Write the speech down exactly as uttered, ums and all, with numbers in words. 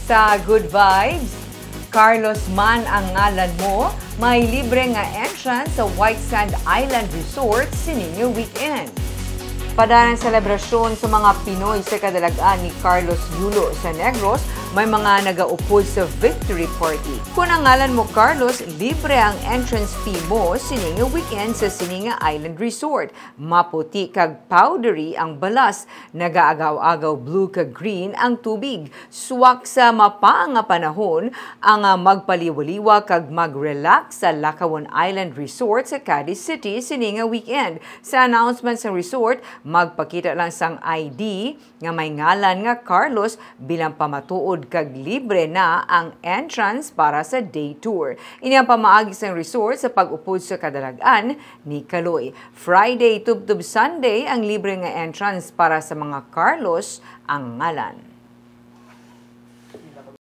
Sa Good Vibes, Carlos man ang ngalan mo, may libre nga entrance sa White Sand Island Resort sininyo weekend. Pada ng selebrasyon sa mga Pinoy sa kadalagaan ni Carlos Yulo sa Negros, may mga nagaupod sa victory party. Kung ang ngalan mo Carlos, libre ang entrance fee mo sininga weekend sa Sininga Island Resort. Maputi kag powdery ang balas, nagaagaw-agaw blue kag green ang tubig. Suwak sa mapaang nga panahon ang magpaliwaliwa kag mag-relax sa Lakawan Island Resort sa Cadiz City sininga weekend. Sa announcement sa resort, magpakita lang sang I D nga may ngalan nga Carlos bilang pamatuod kag libre na ang entrance para sa day tour. Ini ang pamaagi sa resort sa pag-upod sa kadalagan ni Kaloy. Friday tubtub Sunday ang libre nga entrance para sa mga Carlos ang ngalan.